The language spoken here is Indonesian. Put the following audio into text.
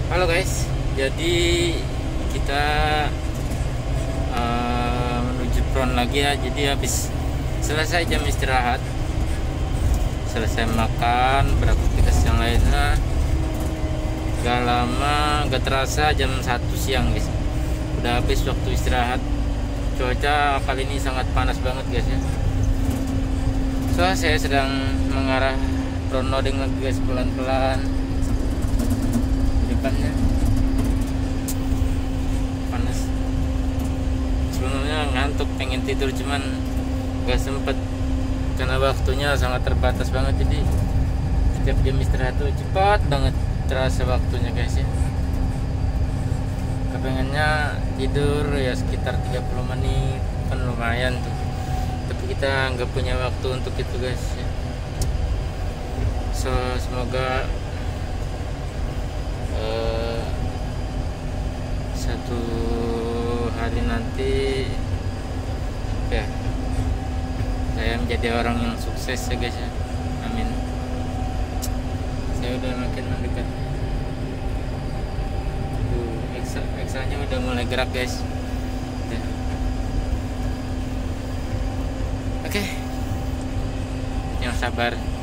Halo guys, jadi kita menuju front lagi ya. Jadi habis selesai jam istirahat, selesai makan, beraktivitas yang lainnya, gak lama, gak terasa jam 1 siang guys. Udah habis waktu istirahat. Cuaca kali ini sangat panas banget guys ya. So saya sedang mengarah front loading lagi guys, pelan-pelan. Depannya panas, sebenarnya ngantuk pengen tidur cuman gak sempet karena waktunya sangat terbatas banget. Jadi setiap jam istirahat tuh cepat banget terasa waktunya guys ya. Kepengennya tidur ya sekitar 30 menit kan lumayan tuh, tapi kita nggak punya waktu untuk itu guys ya. So semoga satu hari nanti ya saya menjadi orang yang sukses ya guys ya, amin. Saya udah makin mendekat. Eksanya udah mulai gerak guys. Oke, yang sabar.